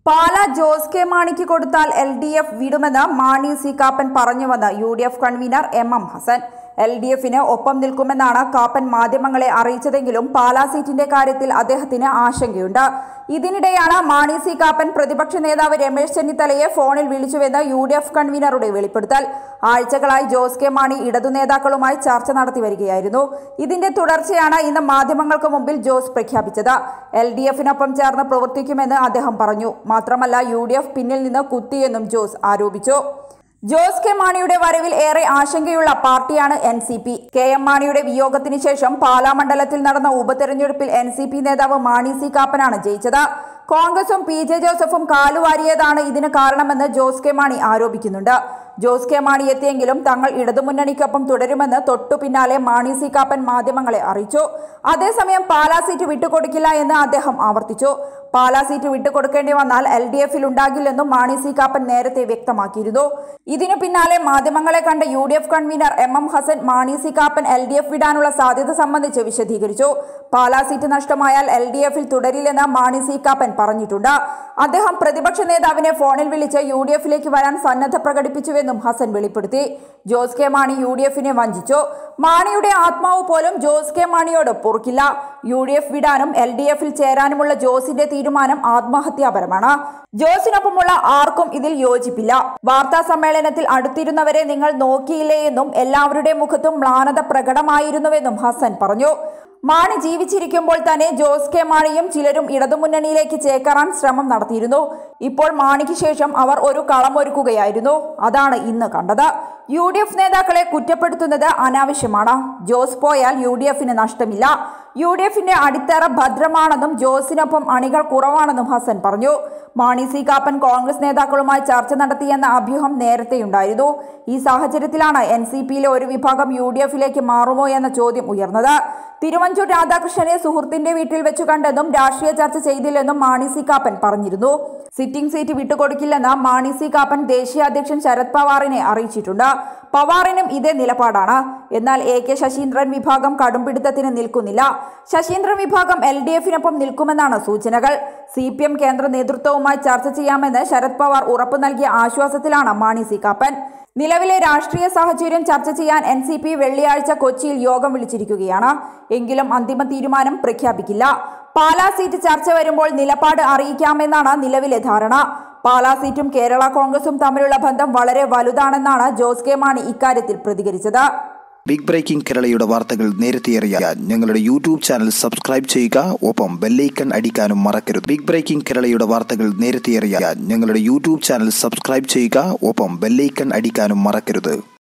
പാല Jose K മാണിക്ക് കൊടുത്താൽ LDF വിടുമെന്ന് മാണി സി കാപ്പൻ പറഞ്ഞുവെന്ന് UDF കൺവീനർ MM ഹസൻ. LDFന് ഒപ്പം നിൽക്കുമെന്നാണ് കാപ്പൻ മാധ്യമങ്ങളെ അറിയിച്ചതെങ്കിലും പാലാ സീറ്റിന്റെ കാര്യത്തിൽ അദ്ദേഹത്തിന് ആശങ്കയുണ്ട്. ഇതിനിടെയാണ് മാണി സി കാപ്പൻ പ്രതിപക്ഷ നേതാവ് രമേശ് ചെന്നിത്തലയെ ഫോണിൽ വിളിച്ചുവെന്ന് UDF കൺവീനറുടെ വെളിപ്പെടുത്തൽ. ആഴ്ചകളായി ജോസ് കെ മാണി ഇടതു നേതാക്കളുമായി ചർച്ച നടത്തി വരികയായിരുന്നു. ഇതിന്റെ തുടർച്ചയാണ് ഇന്ന് മാധ്യമങ്ങൾക്ക് മുമ്പിൽ ജോസ് പ്രഖ്യാപിച്ചത്. LDFനൊപ്പം ചേർന്ന് പ്രവർത്തിക്കുമെന്ന് അദ്ദേഹം പറഞ്ഞു. മാത്രമല്ല UDF പിന്നിൽ നിന്ന് കുത്തിയെന്നും ജോസ് ആരോപിച്ചു. ജോസ് കെ മാണിയുടെ വരവിൽ ഏറെ ആശങ്കയുള്ള പാർട്ടിയാണ് NCP. KM മാണിയുടെ വിയോഗത്തിന് ശേഷം പാലാ മണ്ഡലത്തിൽ നടന്ന ഉപതെരഞ്ഞെടുപ്പിൽ NCP നേതാവ് മാണി സി കാപ്പനാണ് ജയിച്ചത്. കോൺഗ്രസും PJ ജോസഫും കാലുവാരിയതാണ് ഇതിന് കാരണമെന്ന് ജോസ് കെ മാണി ആരോപിക്കുന്നുണ്ട്. ജോസ് കെ മാണി എത്തിയെങ്കിലും തങ്ങൾ ഇടതുമുന്നണിക്കൊപ്പം തുടരുമെന്ന് തൊട്ടു പിന്നാലെ മാണി സി കാപ്പൻ മാധ്യമങ്ങളെ അറിയിച്ചു. അതേസമയം പാലാ സീറ്റ് വിട്ടുകൊടുക്കില്ല എന്ന് അദ്ദേഹം ആവർത്തിച്ചു. പാലാ സീറ്റ് വിട്ടുകൊടുക്കേണ്ടി വന്നാൽ LDFൽ ഉണ്ടാകില്ലെന്നും മാണി സി കാപ്പൻ നേരത്തെ വ്യക്തമാക്കിയിരുന്നു. ഇതിനു പിന്നാലെ മാധ്യമങ്ങളെ കണ്ട UDF convener MM Hasan Mani C Kappan LDF വിടാനുള്ള സാധ്യത സംബന്ധിച്ച് വിശദീകരിച്ചു. പാലാ സീറ്റ് നഷ്ടമായാൽ LDFൽ തുടരില്ലെന്ന് മാണി സി കാപ്പൻ പറഞ്ഞിട്ടുണ്ട്. അദ്ദേഹം പ്രതിപക്ഷ നേതാവിനെ ഫോണിൽ വിളിച്ച് UDFലേക്ക് വരാൻ സന്നദ്ധ പ്രകടിപ്പിച്ചുവെന്നും ഹസൻ വെളിപ്പെടുത്തി. ജോസ് കെ മാണി UDFനെ വഞ്ചിച്ചു. മാണിയുടെ ആത്മാവ് പോലും ജോസ് കെ മാണിയോട് പൊറുക്കില്ല. UDF വിടാനും LDFൽ ചേരാനുമുള്ള ജോസിന്റെ തീരുമാനം ആത്മഹത്യാപരമാണ്. ജോസിനൊപ്പമുള്ള ആർക്കും ഇതിൽ യോജിപ്പില്ല. വാർത്താ സമ്മേളനത്തിൽ അടുത്തിരുന്നവരെ നിങ്ങൾ നോക്കിയില്ലേ എന്നും എല്ലാവരുടെ മുഖത്തും മ്ലാനത പ്രകടമായിരുന്നുവെന്നും ഹസൻ പറഞ്ഞു. മാണി ജീവിച്ചിരിക്കുമ്പോൾ തന്നെ ജോസ് കെ മാണിയും ചിലരും ഇടതുമുന്നണിയിലേക്ക് ചേക്കേറാൻ ശ്രമം നടത്തിയിരുന്നു. ഇപ്പോൾ മാണിക്ക് ശേഷം അവർ ഒരു കളമൊരുക്കുകയായിരുന്നു. അതാണ് ഇന്ന് കണ്ടത്. UDF നേതാക്കളെ കുറ്റപ്പെടുത്തുന്നത് അനാവശ്യമാണ്. ജോസ് പോയാൽ UDFന് നഷ്ടമില്ല. UDFന്റെ അടിത്തറ ഭദ്രമാണെന്നും ജോസിനൊപ്പം അണികൾ കുറവാണെന്നും ഹസൻ പറഞ്ഞു. മാണി സി കാപ്പൻ കോൺഗ്രസ് നേതാക്കളുമായി ചർച്ച നടത്തിയെന്ന അഭ്യൂഹം നേരത്തെയുണ്ടായിരുന്നു. ഈ സാഹചര്യത്തിലാണ് NCPയിലെ ഒരു വിഭാഗം UDFലേക്ക് മാറുമോ എന്ന ചോദ്യം ഉയർന്നത്. തിരുവഞ്ചൂർ രാധാകൃഷ്ണനെ സുഹൃത്തിന്റെ വീട്ടിൽ വെച്ചു കണ്ടെന്നും രാഷ്ട്രീയ ചർച്ച ചെയ്തില്ലെന്നും മാണി സി കാപ്പൻ പറഞ്ഞിരുന്നു. സിറ്റിംഗ് സീറ്റ് വിട്ടുകൊടുക്കില്ലെന്ന് മാണി സി കാപ്പൻ ദേശീയ അധ്യക്ഷൻ ശരത് പവാറിനെ അറിയിച്ചിട്ടുണ്ട്. പവാറിനും ഇതേ നിലപാടാണ്. എന്നാൽ AK ശശീന്ദ്രൻ വിഭാഗം കടുംപിടുത്തത്തിന് നിൽക്കുന്നില്ല. ശശീന്ദ്രൻ വിഭാഗം LDFനൊപ്പം നിൽക്കുമെന്നാണ് സൂചനകൾ. CPM കേന്ദ്ര നേതൃത്വവുമായി ചർച്ച ചെയ്യാമെന്ന് ശരത് പവാർ ഉറപ്പു നൽകിയ ആശ്വാസത്തിലാണ് മാണി സി കാപ്പൻ. നിലവിലെ രാഷ്ട്രീയ സാഹചര്യം ചർച്ച ചെയ്യാൻ NCP വെള്ളിയാഴ്ച കൊച്ചിയിൽ യോഗം വിളിച്ചിരിക്കുകയാണ്. എങ്കിലും അന്തിമ തീരുമാനം പ്രഖ്യാപിക്കില്ല. പാലാ സീറ്റ് ചർച്ച വരുമ്പോൾ നിലപാട് അറിയിക്കാമെന്നാണ് നിലവിലെ ധാരണ. പാലാ സീറ്റും കേരള കോൺഗ്രസും തമ്മിലുള്ള ബന്ധം വളരെ വലുതാണെന്നാണ് ജോസ് കെ മാണി ഇക്കാര്യത്തിൽ പ്രതികരിച്ചത്. ബിഗ് ബ്രേക്കിംഗ് കേരളയുടെ വാർത്തകൾ നേരത്തെ അറിയാൻ ഞങ്ങളുടെ യൂട്യൂബ് ചാനൽ സബ്സ്ക്രൈബ് ചെയ്യുക. ഒപ്പം ബെല്ലൈക്കൺ അടിക്കാനും മറക്കരുത്. ബിഗ് ബ്രേക്കിംഗ് കേരളയുടെ വാർത്തകൾ നേരത്തെ അറിയാൻ ഞങ്ങളുടെ യൂട്യൂബ് ചാനൽ സബ്സ്ക്രൈബ് ചെയ്യുക. ഒപ്പം ബെല്ലൈക്കൺ അടിക്കാനും മറക്കരുത്.